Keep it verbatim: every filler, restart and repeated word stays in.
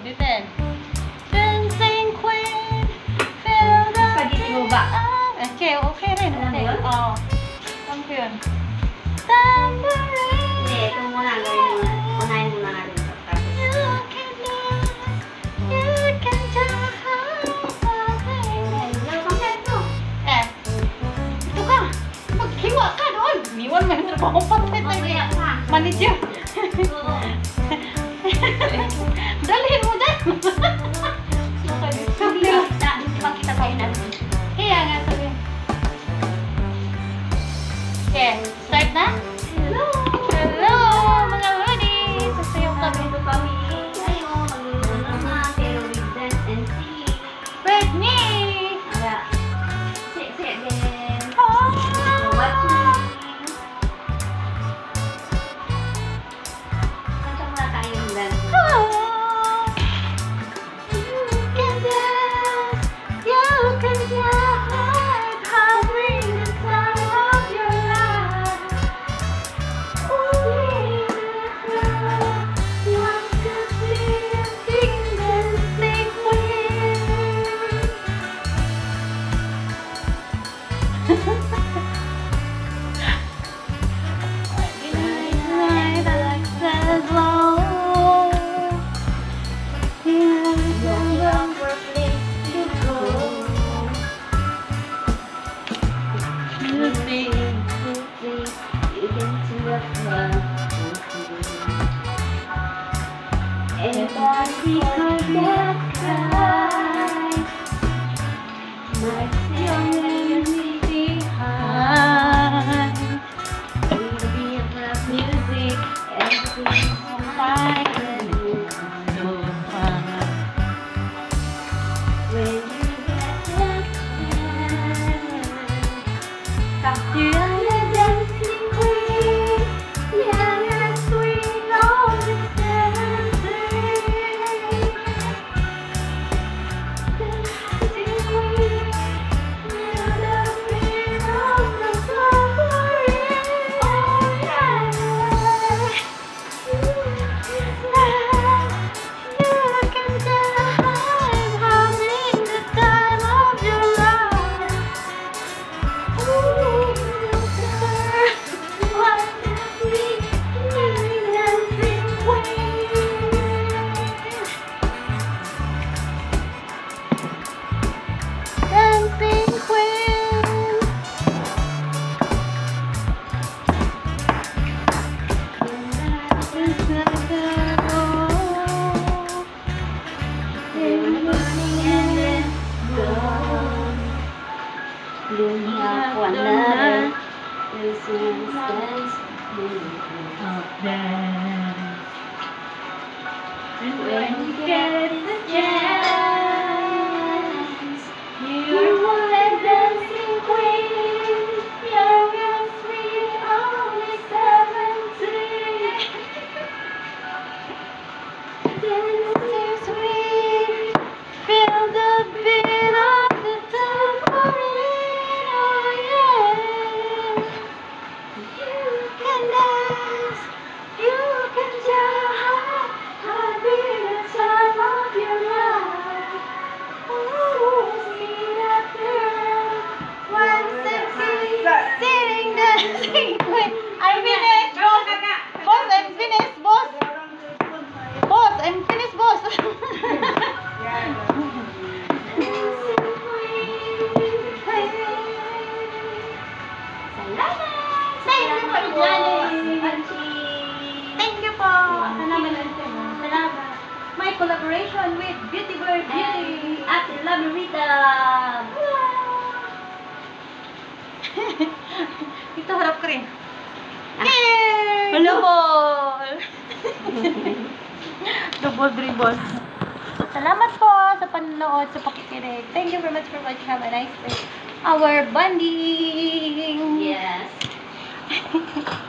Listen. Dancing queen, feel the Spaghetti mo ba? Okay, okay rin. Alam mo Okay. yun? Oo. Alam ko yun. Tambourine. Hindi, ito muna. Gawin muna. Unahin muna natin ito. Tapos. You can dance, you can just Ay, lalo kang headto. Eh, ito ka. Maghiwa ka doon. Iniwan mo yung trabaho patay tayo. Mamaya pa. Manager. Oo. Dalhin mo dyan. Hindi ba? Hindi ba kita kayo natin? Kaya nga sabi. Okay, start na? Hello! Hello, mga ladies. Sasayaw kami. Ito kami. Ngayon, magluluto naman. Pero with dance and sing. With me. Kaya, sit-sit again. Oh. So, watching. Kanta muna tayo ng dance. Oh. You can dance. You can dance. Having the time of your life. You want to see a sing dancing queen. Night, I like that low. Young, young, for a place to go. Music. Music, you can see the fun. Everybody could get cry. My feeling behind. will be a rap music. Everything's fine and So fun. when you get that chance. You I'm a dancing queen, young and sweet, always dancing. Dancing queen, you're the queen of the tambourine. Oh yeah. You can dance, having the time of your life. Ooh, What a sweet, dancing queen. dancing queen. You have one another. This is dance. And When you get the chance, you are a dancing queen, young and sweet, only seventeen. Dancing sweet, feel the beat of the tambourine. Oh yeah. you Can dance, you can jump, having the time of your life. Ooh, see that girl, one sexy, sitting dancing queen. I'm finished, boss. Boss, I'm finished, boss. Boss, I'm finished, boss. Thank you for joining. Thank you po. Salamat. My collaboration with Beauty Bird Beauty. Ate Lamirita. Dito harap ko rin. Yay! Double! Double dribble. Salamat po sa panonood, sa pakikinig. Thank you very much for watching. Have a nice day. Our bonding! Yes.